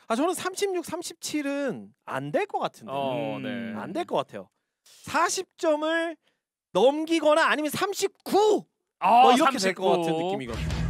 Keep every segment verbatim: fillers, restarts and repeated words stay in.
아 저는 삼십육, 삼십칠은 안 될 것 같은데. 어, 네. 음, 안 될 것 같아요. 사십 점을 넘기거나 아니면 삼십구 아, 뭐 이렇게 될 삼십구. 것 같은 느낌이거든요.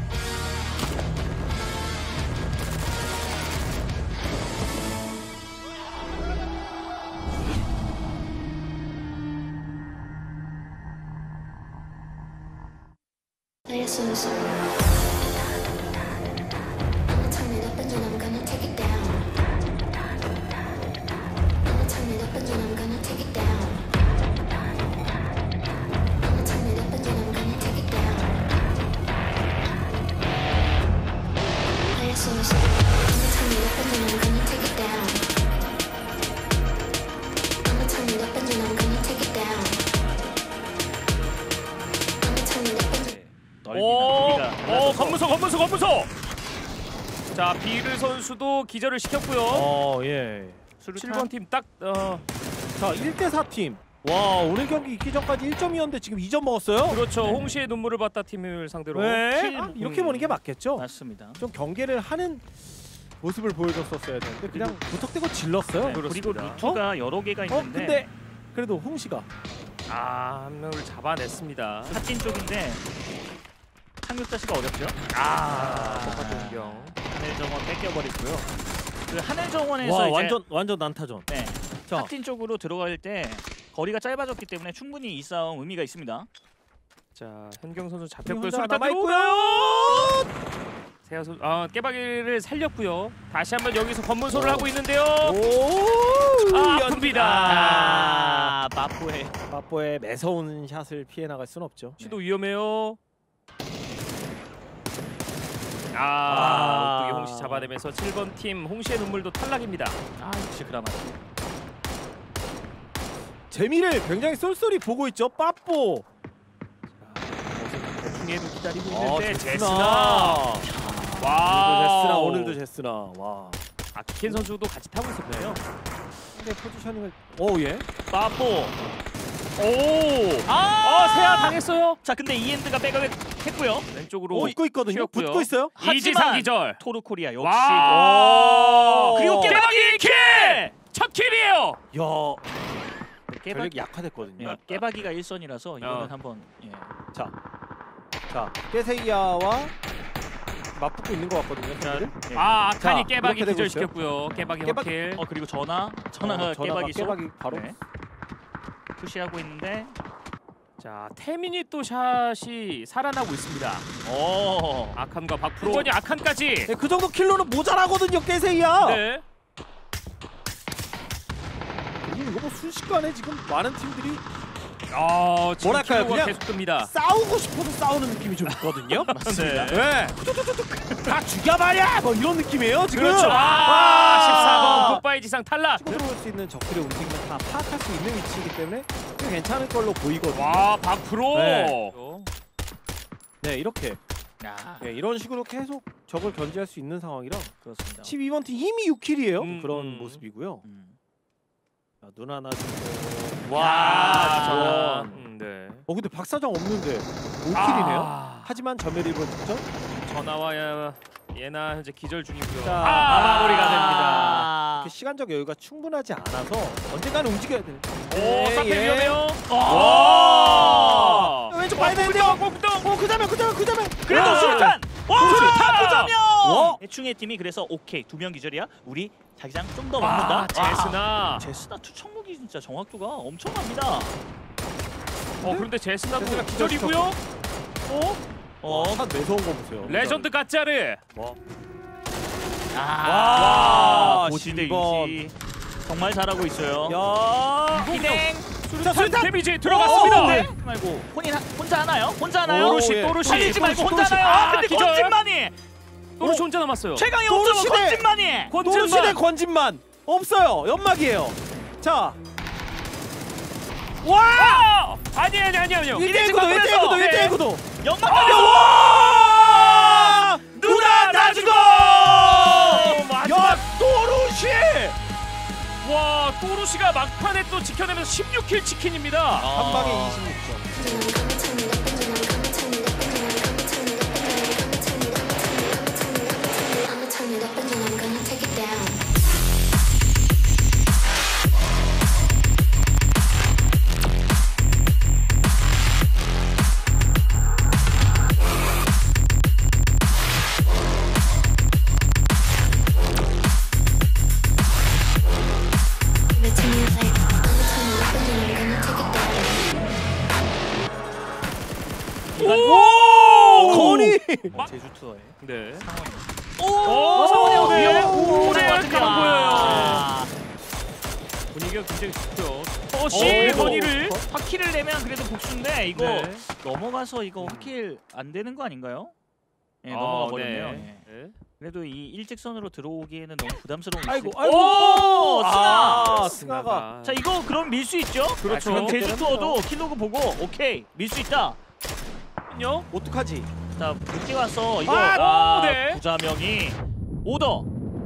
오, 오, 검무소, 검무소, 검무소. 자, 비르 선수도 기절을 시켰고요. 어, 예. 칠 번 팀 딱 어. 자, 일 대 사 팀. 와, 오늘 경기 있기 전까지 일 점이었는데 지금 이 점 먹었어요? 그렇죠. 네. 홍시의 눈물을 봤다 팀을 상대로. 네. 킬. 아, 이렇게 보는 게 맞겠죠? 맞습니다. 좀 경계를 하는 모습을 보여줬었어야 되는데 그냥 무턱대고 질렀어요. 네, 그리고 그렇습니다. 루트가 여러 개가 어, 있는데 근데 그래도 홍시가 아, 한 명을 잡아냈습니다. 핫진 쪽인데 상륙자시가 어렵죠? 아, 똑같은 공경. 하늘정원 뺏겨버리고요. 그 하늘정원에서 와, 이제 완전 완전 난타전. 네, 자, 핫진 쪽으로 들어갈 때 거리가 짧아졌기 때문에 충분히 이 싸움 의미가 있습니다. 자, 현경 선수 잡혔고요. 혼자 수류탄 남아 들어오고요. 있고요. 세아 선수 아, 깨박이를 살렸고요. 다시 한번 여기서 검문소를 오. 하고 있는데요. 오, 아, 연- 아픕니다. 아, 마포의 마포의 매서운 샷을 피해 나갈 순 없죠. 시도 위험해요. 아, 아. 오뚜기 홍시 잡아내면서 칠 번 팀 홍시의 눈물도 탈락입니다. 아 역시 그라마트. 재미를 굉장히 쏠쏠히 보고 있죠. 빠뽀. 대충에도 기다리고 아, 있는데 제스나. 제스나. 오늘도 와. 제스나 오늘도 제스나. 와. 아, 키켄 선수도 같이 타고 있었군요. 근데 포지셔닝을 오 예. 마포. 오. 아, 어, 세아 당했어요. 자 근데 이엔드가 백업을 했고요. 왼쪽으로 오, 붙고 있거든요. 튀었고요. 붙고 있어요. 이지상 하지만 기절. 토르 코리아 역시 와. 그리고 깨박이 킬! 첫 킬이에요. 야, 깨박 전력 약화됐거든요. 예, 깨박이가 일선이라서 이거는 어. 한번 예. 자, 자, 깨세이아와 맞붙고 있는 것 같거든요. 자, 팬들은. 예. 아, 아칸이 자, 깨박이 이렇게 되고 기절시켰고요. 깨박이 깨박- 확킬. 어 그리고 전화 전화가 어, 전화가 깨박이 속 깨박이 바로. 네. 푸시하고 있는데 자, 태민이 또 샷이 살아나고 있습니다. 어 아칸과 박프로건이 아칸까지. 네, 그 정도 킬로는 모자라거든요, 깨세이아. 네. 이거 뭐 순식간에 지금 많은 팀들이 아, 지금 뭐랄까요, 킬로가 그냥 계속 뜹니다. 싸우고 싶어서 싸우는 느낌이 좀 있거든요. 맞습니다. 네. 다 죽여봐야 뭐 이런 느낌이에요 지금. 그렇죠. 아, 와. 십사 번 굿바이 지상 탈락. 치고 들어올 수 있는 적들의 움직임을 다 파악할 수 있는 위치이기 때문에 꽤 괜찮을 걸로 보이거든요. 와, 박프로. 네. 네, 이렇게 야 네, 이런 식으로 계속 적을 견제할 수 있는 상황이라 그렇습니다. 십이 번 팀 이미 육 킬이에요. 음, 그런 음. 모습이고요. 음. 자, 눈 하나 주고. 와, 와, 전화. 전원. 음, 네. 어 근데 박사장 없는데 오 킬이네요. 아, 하지만 점멸 일본 득점. 전화와 야, 예나 현재 기절 중이고요. 자, 아, 마무리가 됩니다. 아, 그 시간적 여유가 충분하지 않아서 언젠가는 움직여야 돼. 오, 사페 예. 위험해요. 와! 와! 왼쪽 봐야 되는데요. 어, 그 장면, 그 장면, 그 장면. 그래도 와! 수류탄! 와! 수류탄 두 장면! 와! 대충의 팀이 그래서 오케이 두 명 기절이야. 우리 자기장 좀 더 와, 먹는다. 제스나. 제스나 투척무기 진짜 정확도가 엄청납니다. 어, 그런데 제스나도 제스나 기절이고요. 어? 어, 어, 샷 매서운 거 보세요. 레전드 가짜르. 와. 아, 와, 고시대 십번. 유지 정말 잘하고 있어요. 야. 기댕 수류탄 수류탄! 데미지 들어갔습니다. 오, 네. 말고 혼인 혼자 하나요? 혼자 하나요? 또르시, 예. 또르시. 살리지 말고 또르시, 혼자 또르시. 하나요? 아, 아, 근데 기절. 권진만이 또르시 혼자 남았어요. 최강의 또르시 옵저버 대- 권진만이 도르시대 권진만. 권진만 없어요. 연막이에요. 자, 와! 아니 아니 아니 아니요. 일 대 일 구도, 일 대 일 구도, 일 대 일 구도. 연막까지 와! 누나 다 죽어! 마지막. 야, 도르시! 와, 또르시가 막판에 또 지켜내면서 십육 킬 치킨입니다. 한 방에 이십육 점. I'ma turn it up and then I'm gonna take it down. 어, 제주 투어에. 네. 오, 오, 상원이 형 네. 오, 오래 같은데. 가만 보여요. 아, 분위기가 굉장히 좋고요. 어, 시 이거 건이를 확킬을 내면 그래도 복수인데 이거 네. 넘어가서 이거 확킬 안 되는 거 아닌가요? 예, 아, 넘어가 버렸네요. 네. 예. 네. 그래도 이 일직선으로 들어오기에는 너무 부담스러운. 아이고, 위치. 아이고. 오, 아, 승아. 승아가. 자, 이거 그럼 밀 수 있죠? 그렇죠. 그럼 제주 투어도 킬로그 보고 오케이 밀 수 있다. 요? 어떡하지? 자, 늦게 와서 이거 아, 아, 네. 부자명이 오더.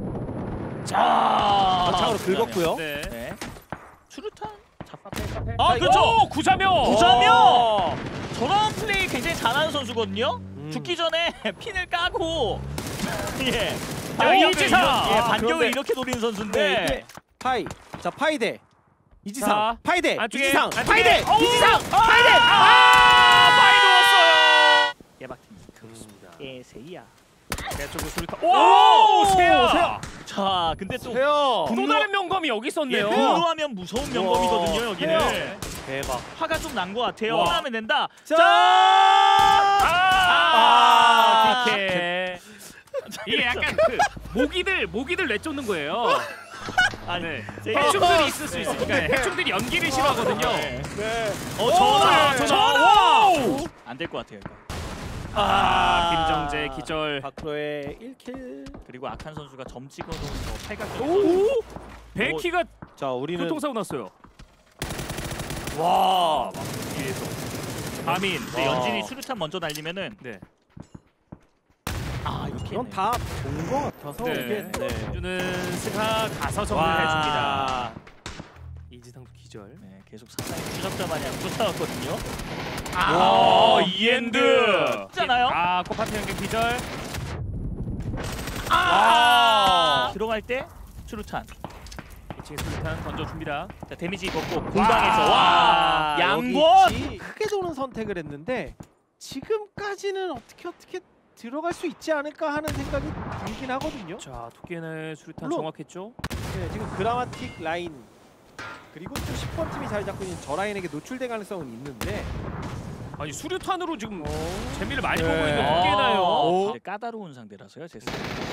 자, 차으로 부자명. 긁었고요. 네. 네. 수류탄 잡아. 아, 자, 그렇죠. 이거- 구자명. 구자명! 어. 저런 플레이 굉장히 잘하는 선수거든요. 음. 죽기 전에 핀을 까고 예. 자, 반격을 이지상! 이렇게- 예, 아, 반격을 그런데- 이렇게 노리는 네, 선수인데 이게 파이. 자, 파이 대 이지상. 자, 파이 대 안쪽에, 이지상. 안쪽에. 파이 대 오! 이지상. 파이 대. 아, 많이 누웠어요. 예박팀. 그렇습니다. 예세이야. 내 쪽으로 수류탄. 오, 세야. 세야. 자, 근데 또 세요. 또 다른 명검이 여기 예, 있었네요. 분노하면 무서운 명검이거든요. 여기는 네. 대박. 화가 좀 난 것 같아요. 와. 화나면 된다. 자. 아, 아, 그렇게. 이게 약간 그 모기들 모기들 내쫓는 거예요. 아니, 네. 제가- 해충들이 있을 수 네. 있으니까 해충들이 연기를 싫어하거든요. 네. 네. 어, 전화, 네. 전화. 전화. 안 될 것 같아요. 이거. 아, 김정재 기절. 박프로의 일 킬. 그리고 악한 선수가 점 찍어놓은 저 팔각정. 오, 베키가 자, 우리는 교통사고 났어요. 와, 막 뒤에서. 아민. 근데 와. 연진이 수류탄 먼저 날리면은 네. 아 이렇게 이건 다 본 거 같아서 네. 이게 네. 주는 스가 가서 정리를 와. 해줍니다. 이지상도 기절. 네, 계속 상당히 추적자 마냥 쫓아왔거든요. 아, 와. 이엔드. 잖아요. 아, 코파트 연계 기절. 아 들어갈 때 수류탄. 이 층에 수류탄 던져줍니다. 자 데미지 입었고 공방에서 와 와, 양권. 여기 크게 도는 선택을 했는데 지금까지는 어떻게 어떻게 들어갈 수 있지 않을까 하는 생각이 들긴 하거든요. 자, 토끼의 수류탄 물론. 정확했죠? 네, 지금 그라마틱 라인 그리고 또 십 번 팀이 자리 잡고 있는 저 라인에게 노출될 가능성은 있는데 아니, 수류탄으로 지금 어? 재미를 많이 네. 보고 있는 아, 토끼나요. 근데 까다로운 상대라서요 제스.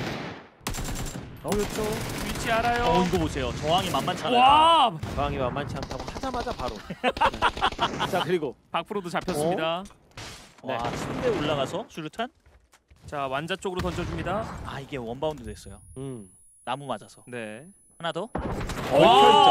그렇죠. 위치 알아요. 어 이거 보세요. 저항이 만만치 않아요. 와, 방이 만만치 않다고 하자마자 바로. 네. 자, 그리고 박프로도 잡혔습니다. 와 침대 올라가서 수류탄. 자, 완자 쪽으로 던져줍니다. 아 이게 원바운드 됐어요. 음. 나무 맞아서. 네. 하나 더. 와.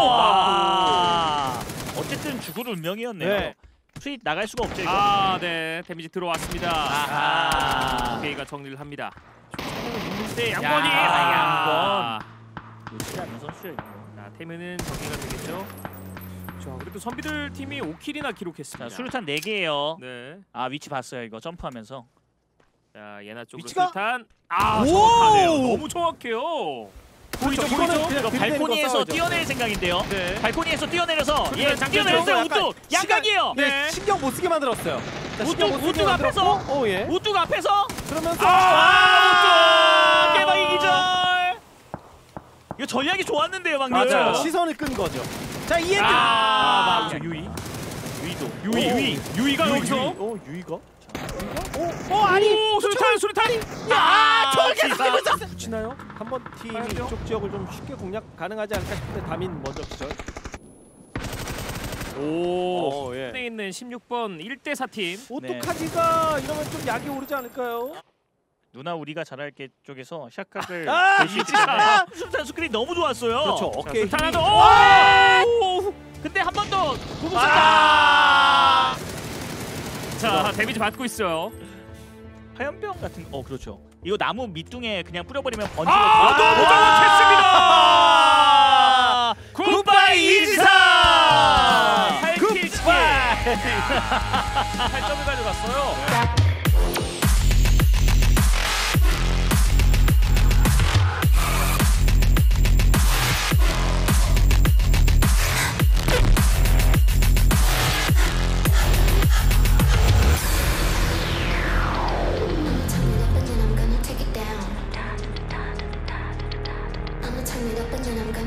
와. 어쨌든 죽을 운명이었네요. 네. 수익 나갈 수가 없죠 이거. 아, 네. 데미지 들어왔습니다. 아하. 케이가 정리를 합니다. 있는데 양권이. 야, 아, 양권. 놓치지 않는 선수예요. 이거. 자, 태면은 정리가 되겠죠. 자, 그래도 선비들 팀이 오 킬이나 기록했습니다. 자 수류탄 네 개예요. 네. 아 위치 봤어요 이거 점프하면서. 자, 예나 쪽으로 위치가? 수류탄. 아, 오! 정확하네요. 너무 정확해요. 그렇죠. 보이죠, 이거는 보이죠? 그냥 이거 들이대는 거 발코니에서 싸우죠. 뛰어낼 생각인데요. 네. 발코니에서 뛰어내려서 그러니까 예 장전 뛰어내렸어요. 좀 약간 우뚝 양각이에요. 네, 네. 신경 못 쓰게 만들었어요. 자, 신경 못 우뚝 쓰게 우뚝 앞에서 만들었고, 오 예. 우뚝 앞에서 그러면서 아 우뚝! 깨박이 기절. 이거 전략이 좋았는데요 방금. 맞아요. 시선을 끈 거죠. 자, 이엔드. 아, 아, 유이. 유이도. 유이, 오. 유이. 유이가 유이, 여기서. 유이. 어, 유이가? 오, 아니. 오, 수류탄, 수류탄. 야, 저걸 기사. 계속 끼고 있었어. 붙이나요? 한 번 팀이 아니요. 이쪽 지역을 좀 쉽게 공략 가능하지 않을까 싶은데 다민 먼저 기절. 오. 어, 예. 에 있는 십육 번 일 대 사 팀. 오토카지가 이러면 좀 약이 오르지 않을까요? 누나 우리가 잘할게 쪽에서 샷각을 아, 낼수 있기 진짜. 때문에 수류탄 스크린 너무 좋았어요. 그렇죠. 자, 어깨에 수류탄 힘이. 하나 더. 오! 근데 한 번 더 구분 아! 자, 데미지 받고 있어요. 화염병 같은 거. 어 그렇죠. 이거 나무 밑둥에 그냥 뿌려버리면 번지거든요. 아, 너무 아! 정확했습니다. 굿바이 이지상. 팔 킬 치기. 팔 점을 가져갔어요.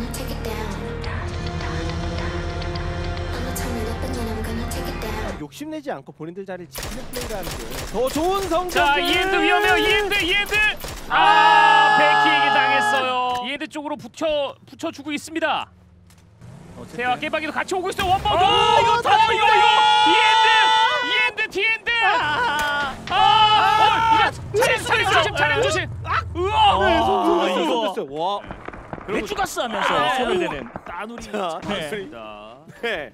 욕심내 탐내지 않고 본인들 자리를 지키는 플레이를 하는 게 더 좋은 성적. 자 이엔드 위험해요. 이엔드 이엔드. 아 백키에게 당했어요. 이엔드 쪽으로 붙여 붙여주고 있습니다. 세와 깨박이도 같이 오고 있어요. 원바운드. 아, 이거 다 이거 이거 이엔드 이엔드 디엔드. 아, 아, 어, 이거 차량 차량 조심 차량 조심. 우와. 네, 손 아, 들었어요, 이거. 손 들었어요. 와. 맥주 가스 하면서 아, 손을 오. 대는. 따누리. 자, 맞습니다. 네.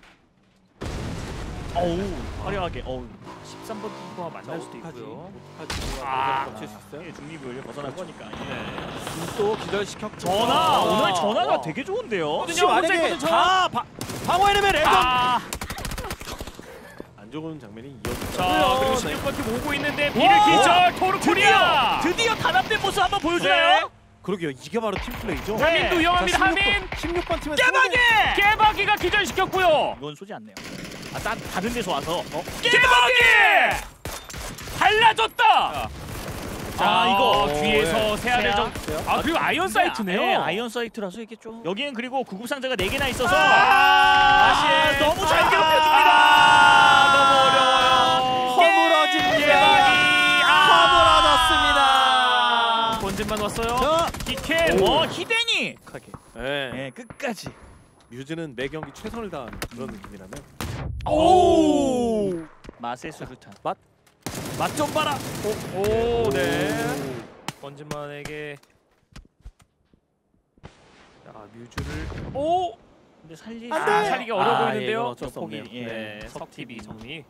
어우 화려하게. 어우 십삼 번 팀과 만날 수도 있고요. 아, 아, 겹칠 수 있어요? 예, 중립을 벗어날 거니까. 예. 또 기절시켰고. 전화 아. 오늘 전화가 어. 되게 좋은데요. 혹시 만약에 혼자 다 바, 방어해내면 레전. 아, 안 좋은 장면이 이어졌어요. 자 그리고 십육 번 팀 오고 있는데 비를 기절 토르 코리아. 드디어 단합된 모습 한번 네. 보여주나요? 그러게요. 이게 바로 팀 플레이죠. 네. 하민도 위험합니다. 자, 하민. 십육 번 팀은 깨박이! 깨박이가 기절시켰고요. 이건 쏘지 않네요. 아, 딴 다른 데서 와서. 어? 깨박이 달라졌다. 자 아, 이거 오, 뒤에서 네. 세아대전. 아 그리고 아이언 사이트네요. 네, 아이언 사이트라서 이게 좀. 여기는 그리고 구급 상자가 네 개나 있어서. 아, 다시 너무 잘 아, 괴롭혀줍니다. 아, 너무 어려워요. 허물어집니다. 깨박이. 허물어졌습니다. 본진만 왔어요. 자, 기켄. 어, 히덴이. 하게. 네. 네, 끝까지. 뮤즈는 매 경기 최선을 다하는 그런 느낌이라면. 오. 맛의 수류탄. 맛? 맛 좀 봐라. 오, 네. 번진만에게 자 뮤즈를 오. 근데 살리. 안 돼! 아, 살리기 어려워 아, 보이는데요. 이건 어쩔 수 없네요. 예. 네, 석 석티비 티비. 정리.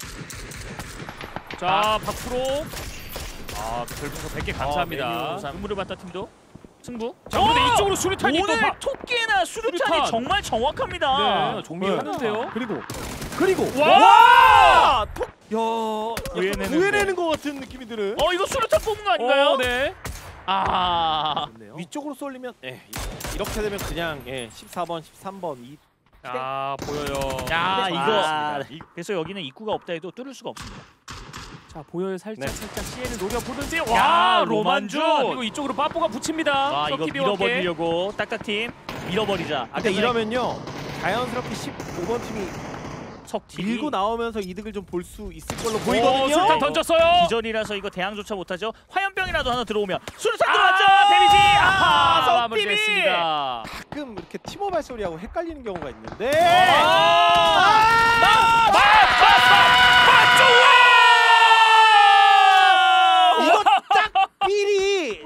자, 밖으로. 아, 별풍선 백 개 감사합니다. 아, 눈물을 봤다 팀도 승부. 자, 근데 어! 이쪽으로 수류탄이 또 오늘 바... 토끼나 수류탄이 수류탄. 정말 정확합니다. 네, 정리하는데요. 그리고 그리고 와! 와! 톡! 야, 구해내는 약간 구해내는 것 같은 느낌이 드는. 어, 이거 수류탄 뽑은 거 아닌가요? 어, 네. 아. 좋네요. 위쪽으로 쏠리면 예, 이렇게 되면 그냥 예, 십사 번, 십삼 번 이 아, 보여요. 야, 아, 이거. 맞습니다. 이- 그래서 여기는 입구가 없다 해도 뚫을 수가 없습니다. 자, 보여요. 살짝 네. 살짝 시에를 노려보는지. 야, 와, 로만준. 로만준. 그리고 이쪽으로 빠뽀가 붙입니다. 아, 이거 석티비와 함께. 밀어버리려고 딱딱팀 밀어버리자. 근데 이러면요 자연스럽게 십오 번 팀이 석팀 밀고 나오면서 이득을 좀 볼 수 있을 걸로 오, 보이거든요. 수류탄 던졌어요. 기절이라서 이거 대항조차 못하죠. 화염병이라도 하나 들어오면 수류탄 아, 들어왔죠. 데미지. 아, 아, 석팀이. 마무리됐습니다. 가끔 이렇게 티모 발소리하고 헷갈리는 경우가 있는데. 아! 이거 딱 삘이.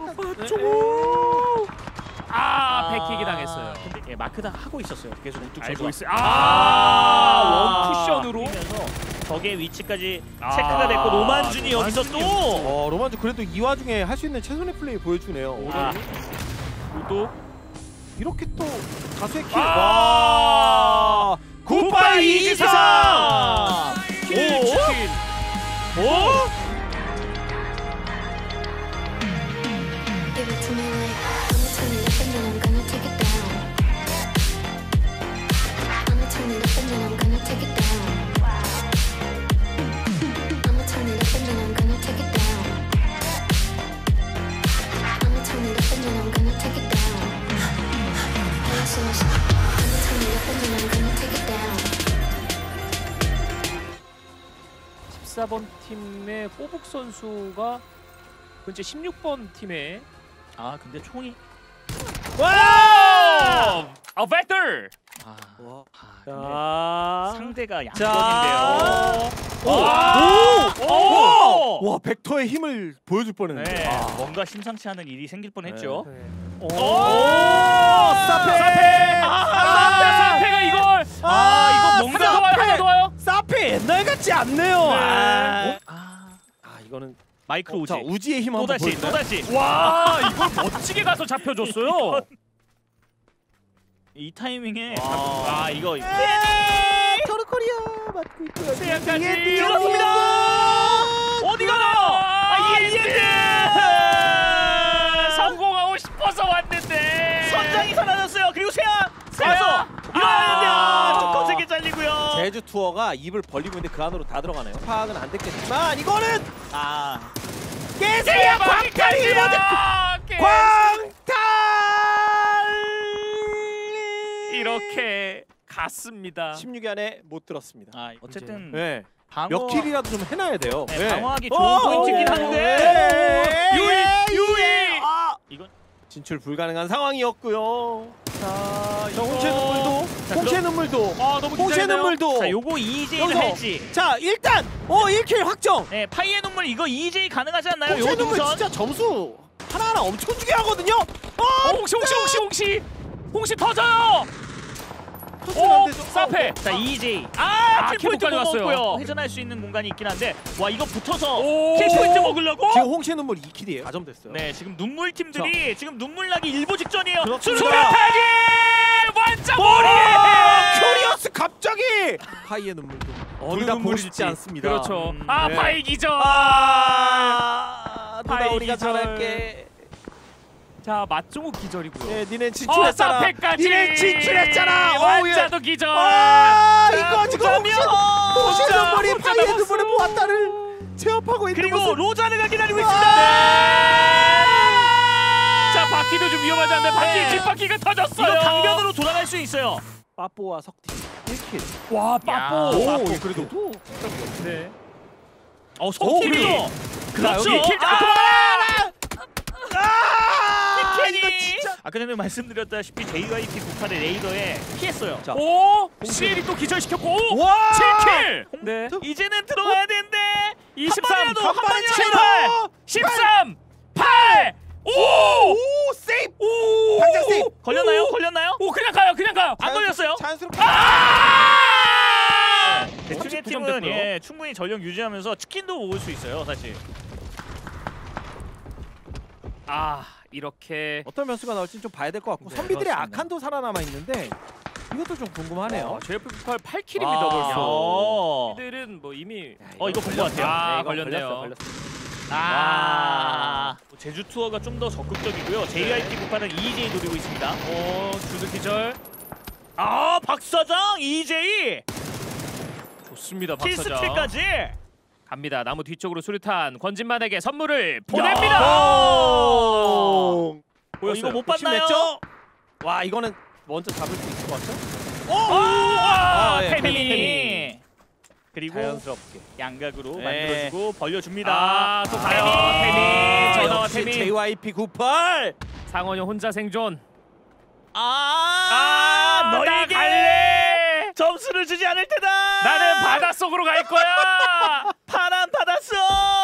아, 백킥이 당했어요. 근데 예, 마크 다 하고 있었어요. 계속 우뚝 알고 서서. 있어요. 아, 원 쿠션으로. 뛰면서 적의 위치까지 아, 체크가 됐고 로만준이 여기서 또 어 로만주 그래도 이 와중에 할 수 있는 최선의 플레이 보여주네요. 아. 또 이렇게 또 다수의 킬. 아. 와. 굿바이 이지상. 킬치킨. 오. Give it to me like I'ma turn it up and then I'm gonna take it down. I'ma turn it up and then I'm gonna take it down. I'ma turn it up and then I'm gonna take it down. I'ma turn it up and then I'm gonna take it down. Yes, yes. I'ma turn it up and then I'm gonna take it down. 십사 번 팀의 포북 선수가 현재 십육 번 팀의 아 근데 총이 와! 아, 벡터. 아, 와. 아 근데 자. 상대가 자. 양권인데요. 오! 오! 오! 와, 벡터의 힘을 보여줄 뻔했는데. 네, 아. 뭔가 심상치 않은 일이 생길 뻔했죠. 오! 오! 사페! 사페! 아, 사페! 사페가 이걸! 아, 이거 뭔가 더 와요? 하나 더 와요? 사페 옛날 같지 않네요. 아. 아 아, 이거는 마이크로 어, 우지. 자, 우지의 힘 또 한번 다시 또 보여주나요? 다시. 와, 이걸 멋지게 가서 잡혀줬어요. 이 타이밍에 와. 아 이거 토르 코리아 맞고 있고요. 세양까지 들었습니다. 어디가 나요? 아 이엔드 성공하고 싶어서 왔는데 선장이 사라졌어요. 그리고 세안 세서 아. 이러면 좀 거세게 잘리고요. 제주 투어가 입을 벌리고 있는데 그 안으로 다 들어가네요. 파악은 안 됐겠지만 이거는 아 깨세야 광탈이 광탈 이렇게 갔습니다. 십육 위 안에 못 들었습니다. 아, 어쨌든 네. 방어 몇 킬이라도 좀 해놔야 돼요. 네, 네. 방어하기 어, 좋은 포인트긴 어, 한데 예, 유이, 예, 유이! 예. 아, 이건 진출 불가능한 상황이었고요. 자, 자 이거- 홍채 눈물도, 자, 홍채 그럼- 눈물도, 아 너무 홍채 긴장되네요. 눈물도. 자 요거 이제이를 여기서. 할지. 자 일단 어 일 킬 확정. 네 파이의 눈물 이거 이제이 가능하지 않나요? 홍채 요 눈물 동선. 진짜 점수 하나하나 엄청 주게 하거든요. 어, 어, 홍시 홍시 홍시 홍시 홍시 터져요. 터치는 안 오 되죠. 사페. 자 이제이. 아, 아 킬포인트 킬포까지 왔어요. 먹었고요. 회전할 수 있는 공간이 있긴 한데 와 이거 붙어서 오. 킬포인트 먹으려고? 지금 홍채 눈물 이 킬이에요. 사 점 됐어요. 네 지금 눈물 팀들이 지금 눈물 나기 일보 직전이에요. 그렇습니다. 수류탄이 완자 머리. 큐리어스 갑자기 파이의 눈물도 둘 다 보고 싶지 않습니다. 그렇죠. 음, 아 네. 파이 기절. 아, 누나 파이 우리가 기절. 잘할게. 자 맞종욱 기절이고요. 네, 니네 어 진출했잖아. 사페까지. 니네 진출했잖아. 어, 예. 완자도 기절. 아, 자, 이거 지금 보자면. 홍채 혼자, 눈물이 혼자 파이의 남았어. 눈물을 모았다를 체험하고 있는 그리고 모습. 로자르가 기다리고 아. 있습니다. 자 바퀴도 좀 위험하지 않나요? 바퀴 네. 뒷바퀴가 터졌어요. 이거 강변으로 돌아갈 수 있어요. 빠뽀와 석티 일 킬. 와 빠뽀. 야, 오, 빠뽀. 그래도 네. 어 오, 성팀이요. 그렇죠. 여기 킬- 아, 아, 캔이. 이거 진짜. 아까 전에 말씀드렸다시피 제이와이피 구팔의 레이더에 피했어요. 자, 오 시엘이 또 기절시켰고. 오! 와! 칠 킬. 네. 이제는 들어가야 되는데 이십삼. 한 번이라도 한 한 번에 번이라도. 칠. 십삼. 팔. 오! 오, 세이프. 오! 당장 세이프. 걸렸나요? 오! 걸렸나요? 오 그냥 가요. 그냥 가요. 안 걸렸어요? 자연스럽게. 아! 대충의 구 점 팀은 됐고요. 예, 충분히 전력 유지하면서 치킨도 먹을 수 있어요, 사실. 아 이렇게 어떤 변수가 나올지 좀 봐야 될 것 같고 네, 선비들의 그렇습니다. 악한도 살아남아 있는데 이것도 좀 궁금하네요. 어, 제이에프 구십팔 팔 킬입니다 아, 벌써. 어. 이들은 뭐 이미 어, 이거 본 것 같아요. 아, 네, 이거 걸렸네요. 걸렸어, 걸렸어. 아. 제주 투어가 좀 더 적극적이고요. 제이와이피 구팔은 이제이 노리고 있습니다. 오 주드 기절. 아, 박사장 이제이 좋습니다 박사장. 킬스틸까지. 갑니다. 나무 뒤쪽으로 수류탄 권진만에게 선물을 아, 보냅니다. 오! 어, 보였어요. 이거 못 봤나요? 욕심냈죠? 와, 이거는 먼저 잡을 수 있을 것 같죠? 오! 아, 아, 예, 태민이. 태민이. 그리고 자연스럽게. 양각으로 네. 만들어주고 벌려줍니다. 아, 또 가요. 태민. 태민. 전화와 역시 태민. 제이와이피 구십팔. 상원이 혼자 생존. 아, 아, 나 너에게 갈래. 점수를 주지 않을 테다. 나는 바닷속으로 갈 거야. 파란 바닷속.